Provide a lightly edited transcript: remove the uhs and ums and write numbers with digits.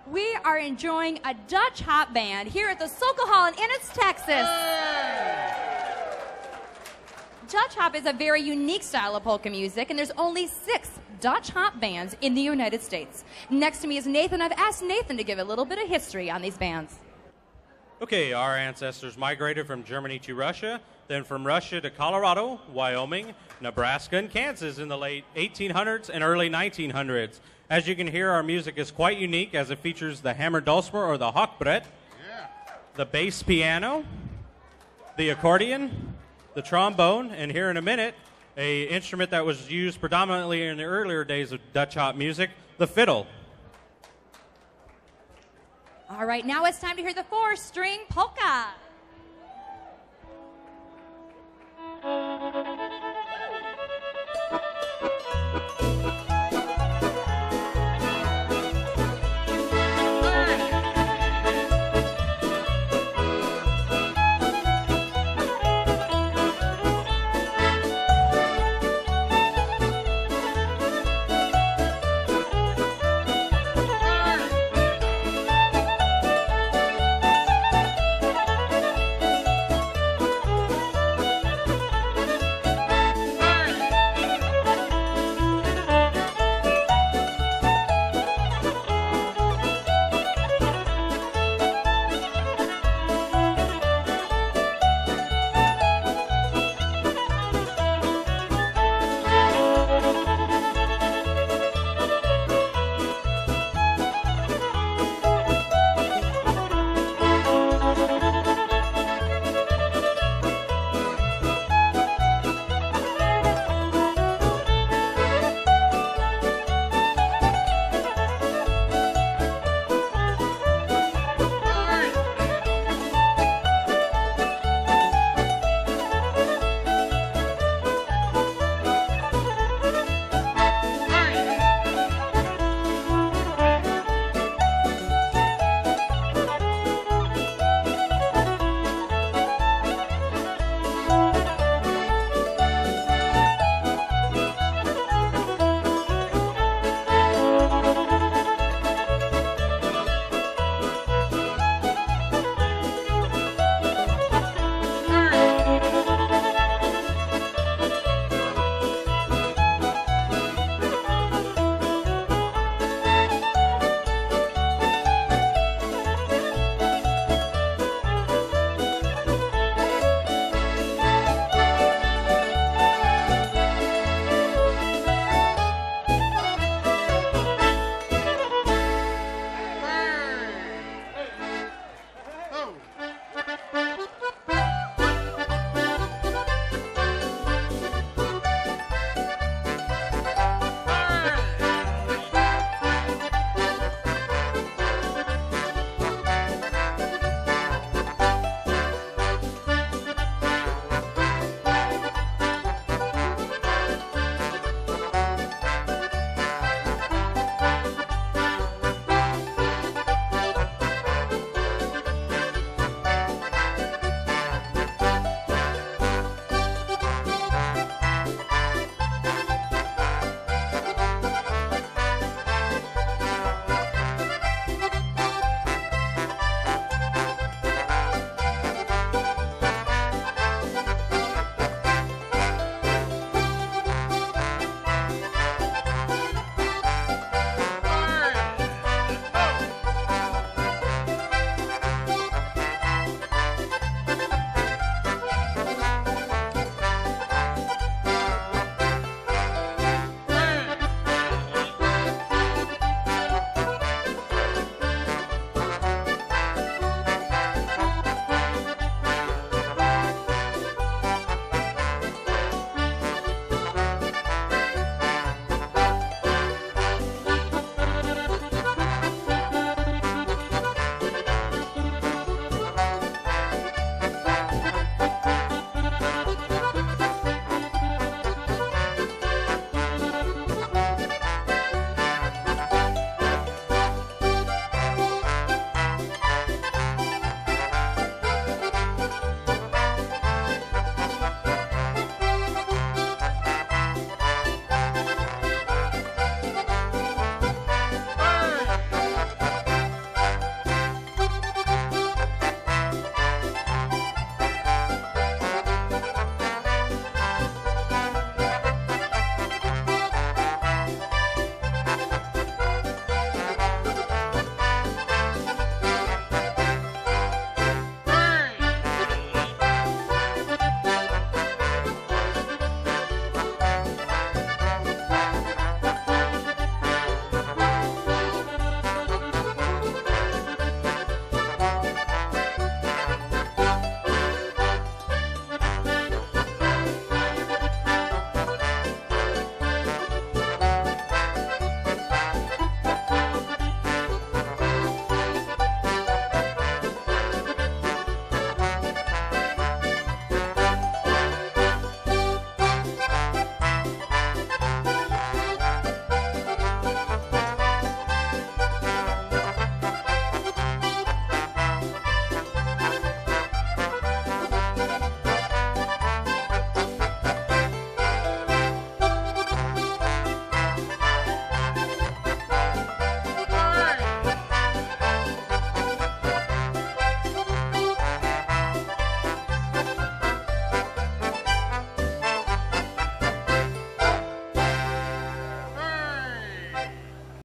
We are enjoying a Dutch hop band here at the Sokol Hall in Ennis, Texas. Dutch hop is a very unique style of polka music, and there's only 6 Dutch hop bands in the United States. Next to me is Nathan. I've asked Nathan to give a little bit of history on these bands. Okay, our ancestors migrated from Germany to Russia, then from Russia to Colorado, Wyoming, Nebraska, and Kansas in the late 1800s and early 1900s. As you can hear, our music is quite unique as it features the hammer dulcimer or the hochbrett, the bass piano, the accordion, the trombone, and here in a minute, an instrument that was used predominantly in the earlier days of Dutch hop music, the fiddle. All right, now it's time to hear the 4-string polka.